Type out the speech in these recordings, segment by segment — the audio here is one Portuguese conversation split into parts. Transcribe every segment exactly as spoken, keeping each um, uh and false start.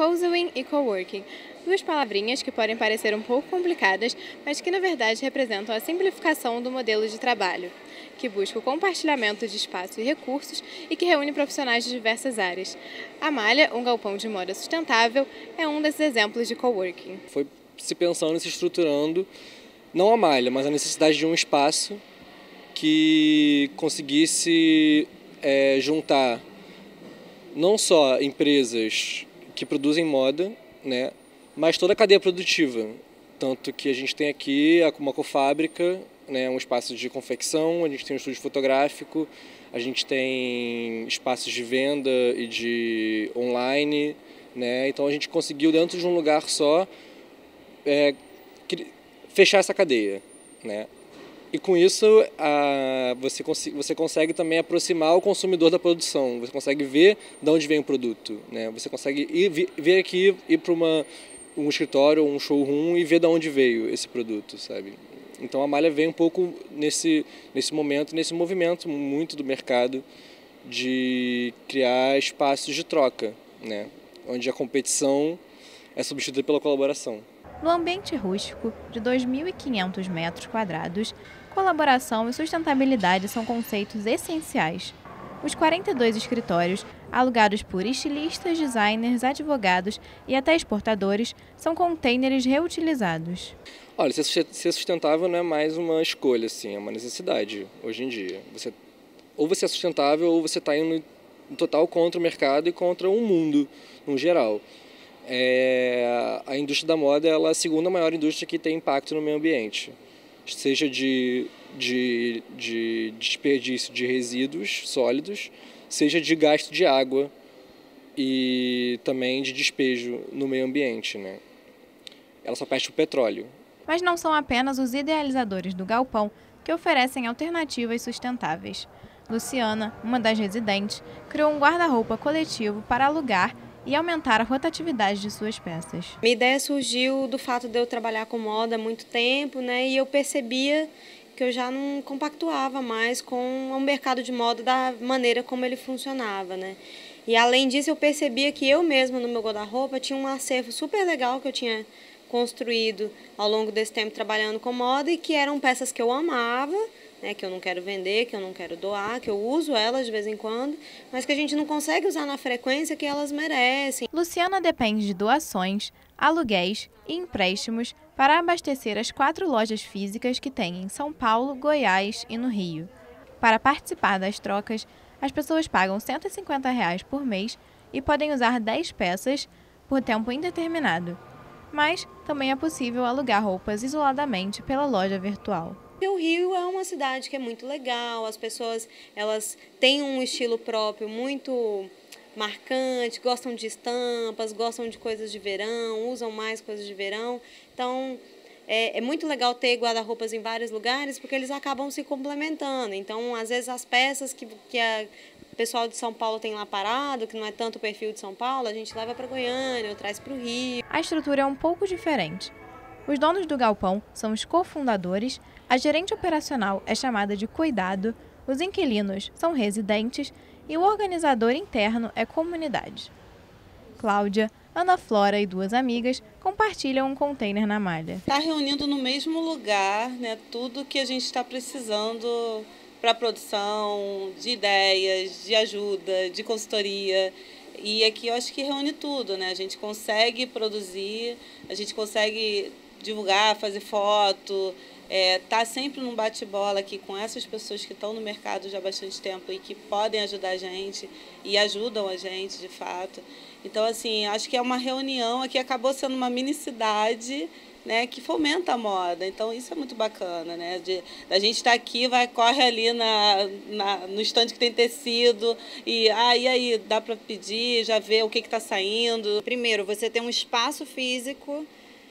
Cozying e Coworking, duas palavrinhas que podem parecer um pouco complicadas, mas que na verdade representam a simplificação do modelo de trabalho, que busca o compartilhamento de espaço e recursos e que reúne profissionais de diversas áreas. A Malha, um galpão de moda sustentável, é um desses exemplos de coworking. Foi se pensando e se estruturando, não a Malha, mas a necessidade de um espaço que conseguisse é, juntar não só empresas que produzem moda, né, mas toda a cadeia produtiva. Tanto que a gente tem aqui uma cofábrica, né, um espaço de confecção, a gente tem um estúdio fotográfico, a gente tem espaços de venda e de online, né, então a gente conseguiu dentro de um lugar só é, fechar essa cadeia, né. E com isso a, você, cons você consegue também aproximar o consumidor da produção, você consegue ver de onde vem o produto, né? Você consegue ir, vir aqui, ir para uma um escritório, um showroom e ver de onde veio esse produto, sabe? Então a Malha vem um pouco nesse, nesse momento, nesse movimento muito do mercado de criar espaços de troca, né? Onde a competição é substituída pela colaboração. No ambiente rústico, de dois mil e quinhentos metros quadrados, colaboração e sustentabilidade são conceitos essenciais. Os quarenta e dois escritórios, alugados por estilistas, designers, advogados e até exportadores, são containers reutilizados. Olha, ser sustentável não é mais uma escolha, assim, é uma necessidade hoje em dia. Você, ou você é sustentável ou você está indo em total contra o mercado e contra o mundo, no geral. É, a indústria da moda ela é a segunda maior indústria que tem impacto no meio ambiente, seja de, de, de desperdício de resíduos sólidos, seja de gasto de água e também de despejo no meio ambiente, né? Ela só perde o petróleo. Mas não são apenas os idealizadores do galpão que oferecem alternativas sustentáveis. Luciana, uma das residentes, criou um guarda-roupa coletivo para alugar e aumentar a rotatividade de suas peças. Minha ideia surgiu do fato de eu trabalhar com moda há muito tempo, né? E eu percebia que eu já não compactuava mais com o mercado de moda da maneira como ele funcionava, né? E além disso eu percebia que eu mesma no meu guarda-roupa tinha um acervo super legal que eu tinha construído ao longo desse tempo trabalhando com moda e que eram peças que eu amava, né, que eu não quero vender, que eu não quero doar, que eu uso elas de vez em quando, mas que a gente não consegue usar na frequência que elas merecem. Luciana depende de doações, aluguéis e empréstimos para abastecer as quatro lojas físicas que tem em São Paulo, Goiás e no Rio. Para participar das trocas, as pessoas pagam cento e cinquenta reais por mês e podem usar dez peças por tempo indeterminado. Mas também é possível alugar roupas isoladamente pela loja virtual. O Rio é uma cidade que é muito legal, as pessoas elas têm um estilo próprio muito marcante, gostam de estampas, gostam de coisas de verão, usam mais coisas de verão. Então é, é muito legal ter guarda-roupas em vários lugares porque eles acabam se complementando. Então às vezes as peças que, que a o pessoal de São Paulo tem lá parado, que não é tanto o perfil de São Paulo, a gente leva para Goiânia ou traz para o Rio. A estrutura é um pouco diferente. Os donos do galpão são os cofundadores, a gerente operacional é chamada de cuidado, os inquilinos são residentes e o organizador interno é comunidade. Cláudia, Ana Flora e duas amigas compartilham um container na Malha. Está reunindo no mesmo lugar, né, tudo que a gente está precisando para produção, de ideias, de ajuda, de consultoria. E aqui eu acho que reúne tudo, né? A gente consegue produzir, a gente consegue divulgar, fazer foto, é, tá sempre num bate-bola aqui com essas pessoas que estão no mercado já há bastante tempo e que podem ajudar a gente e ajudam a gente, de fato. Então, assim, acho que é uma reunião aqui, acabou sendo uma mini cidade, né, que fomenta a moda. Então isso é muito bacana, né? De, a gente está aqui, vai, corre ali na, na, no estande que tem tecido e, ah, e aí, dá para pedir, já ver o que está saindo. Primeiro, você tem um espaço físico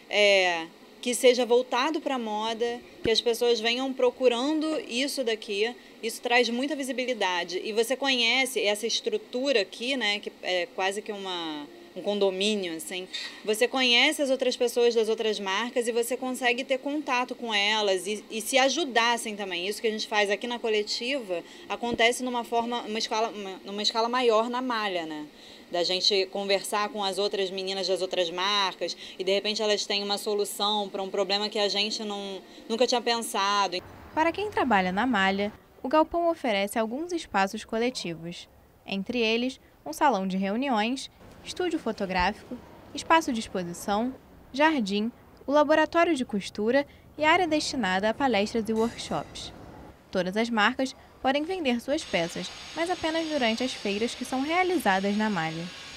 é, que seja voltado para a moda, que as pessoas venham procurando isso daqui. Isso traz muita visibilidade. E você conhece essa estrutura aqui, né, que é quase que uma... um condomínio, assim, você conhece as outras pessoas das outras marcas e você consegue ter contato com elas e, e se ajudassem também. Isso que a gente faz aqui na coletiva acontece numa forma, uma escala, uma, numa escala maior na malha, né? Da gente conversar com as outras meninas das outras marcas e de repente elas têm uma solução para um problema que a gente não, nunca tinha pensado. Para quem trabalha na malha, o galpão oferece alguns espaços coletivos, entre eles um salão de reuniões, estúdio fotográfico, espaço de exposição, jardim, o laboratório de costura e área destinada a palestras e workshops. Todas as marcas podem vender suas peças, mas apenas durante as feiras que são realizadas na malha.